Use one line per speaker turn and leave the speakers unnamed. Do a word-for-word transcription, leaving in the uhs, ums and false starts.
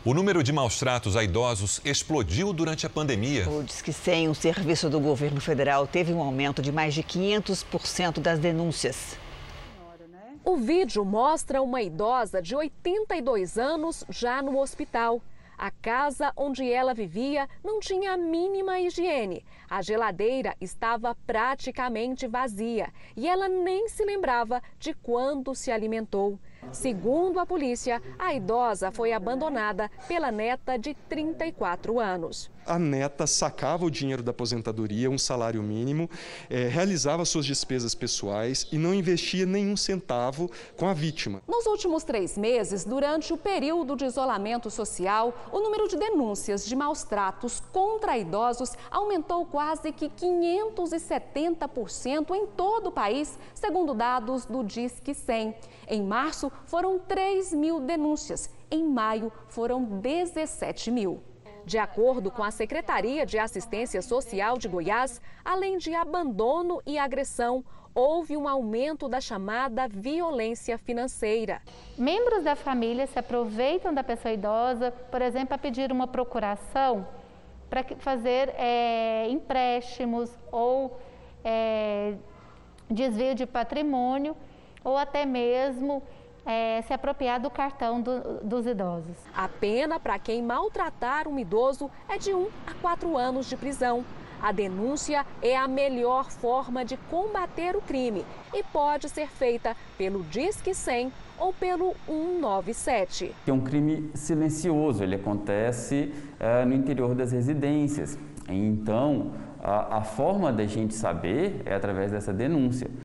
O número de maus-tratos a idosos explodiu durante a pandemia.
O Disque cem, um serviço do governo federal, teve um aumento de mais de quinhentos por cento das denúncias.
O vídeo mostra uma idosa de oitenta e dois anos já no hospital. A casa onde ela vivia não tinha a mínima higiene. A geladeira estava praticamente vazia e ela nem se lembrava de quando se alimentou. Segundo a polícia, a idosa foi abandonada pela neta de trinta e quatro anos.
A neta sacava o dinheiro da aposentadoria, um salário mínimo, eh, realizava suas despesas pessoais e não investia nenhum centavo com a vítima.
Nos últimos três meses, durante o período de isolamento social, o número de denúncias de maus-tratos contra idosos aumentou quase que quinhentos e setenta por cento em todo o país, segundo dados do Disque cem. Em março, foram três mil denúncias. Em maio, foram dezessete mil. De acordo com a Secretaria de Assistência Social de Goiás, além de abandono e agressão, houve um aumento da chamada violência financeira.
Membros da família se aproveitam da pessoa idosa, por exemplo, para pedir uma procuração para fazer é, empréstimos ou é, desvio de patrimônio ou até mesmo É, se apropriar do cartão do, dos idosos.
A pena para quem maltratar um idoso é de um a quatro anos de prisão. A denúncia é a melhor forma de combater o crime e pode ser feita pelo Disque cem ou pelo cento e noventa e sete.
É um crime silencioso, ele acontece é, no interior das residências. Então, a, a forma da gente saber é através dessa denúncia.